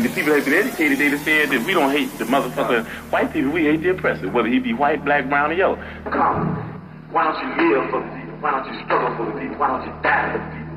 And the people that have been educated, they said that we don't hate the motherfucker white people, we hate the oppressor, whether he be white, black, brown, or yellow. Come, why don't you live for the people? Why don't you struggle for the people? Why don't you die for the people?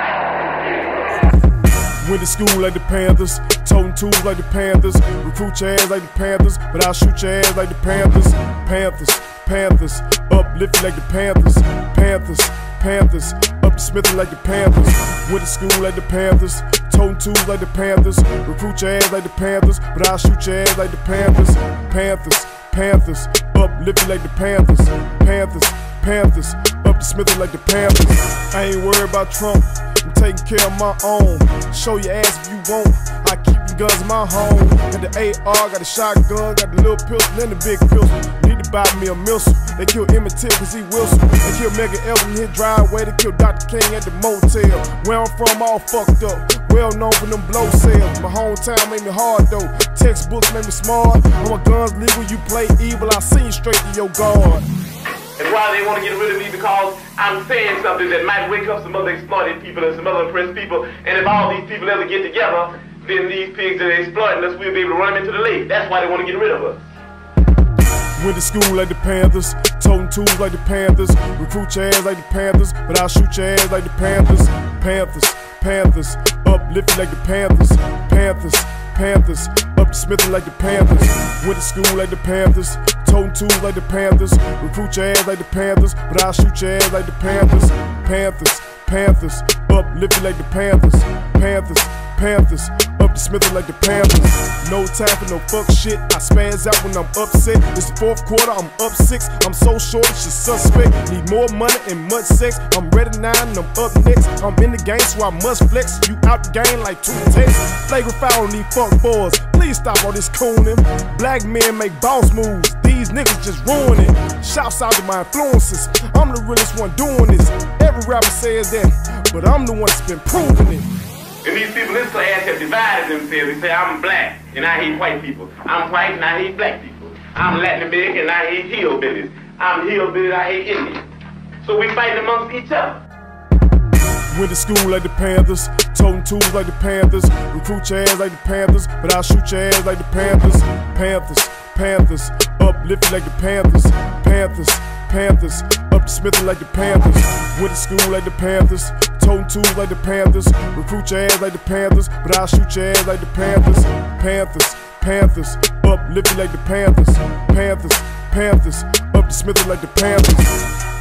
Went to school like the Panthers, toting tools like the Panthers, recruit your ass like the Panthers, but I'll shoot your ass like the Panthers. Panthers, Panthers, uplifted like the Panthers. Panthers, Panthers, up to Smithy like the Panthers. Went to school like the Panthers, toting tools like the Panthers, recruit your ass like the Panthers, but I'll shoot your ass like the Panthers. Panthers, Panthers, uplifted like the Panthers. Panthers, Panthers, up to Smithy like the Panthers. I ain't worried about Trump, I'm taking care of my own. Show your ass if you want, I keep the guns in my home. Got the AR, got the shotgun, got the little pistol and the big pistol. Need to buy me a missile. They killed Emmett Till cause he Wilson. They killed Mega Elvin in his driveway. They killed Dr. King at the motel. Where I'm from, all fucked up. Well known for them blow sales. My hometown made me hard though. Textbooks made me smart. When my guns legal, you play evil. I send you straight to your guard. And why they want to get rid of me? Because I'm saying something that might wake up some other exploited people and some other oppressed people. And if all these people ever get together, then these pigs that are exploiting us, we'll be able to run them into the lake. That's why they want to get rid of us. Went to school like the Panthers, toting tools like the Panthers, recruit your ass like the Panthers, but I'll shoot your ass like the Panthers. Panthers, Panthers, uplifted like the Panthers. Panthers, Panthers, up to Smithy like the Panthers. Went to school like the Panthers, toting tools like the Panthers, recruit your ass like the Panthers, but I'll shoot your ass like the Panthers. Panthers, Panthers, uplifted like the Panthers. Panthers, Panthers, up to Smithy like the Panthers. No time for no fuck shit, I spaz out when I'm upset. It's the fourth quarter, I'm up 6. I'm so short, it's just suspect. Need more money and much sex. I'm ready 9 and I'm up next. I'm in the game, so I must flex. You out the game like 2 texts. Flagrant foul on these fuck boys. Please stop all this cooning. Black men make boss moves. These niggas just ruin it. Shouts out to my influences. I'm the realest one doing this. Every rapper says that, but I'm the one that's been proving it. And these people in this class have divided themselves. They say, I'm black and I hate white people. I'm white and I hate black people. I'm Latin American and I hate hillbillies. I'm hillbilly and I hate Indians. So we fight amongst each other. Went to school like the Panthers, toting tools like the Panthers, recruit your ass like the Panthers, but I'll shoot your ass like the Panthers. Panthers, Panthers, uplifted like the Panthers. Panthers, Panthers, up to Smithy like the Panthers. Went to school like the Panthers, toting tools like the Panthers, recruit your ass like the Panthers, but I'll shoot your ass like the Panthers. Panthers, Panthers, uplifted like the Panthers. Panthers, Panthers, up to Smithy like the Panthers.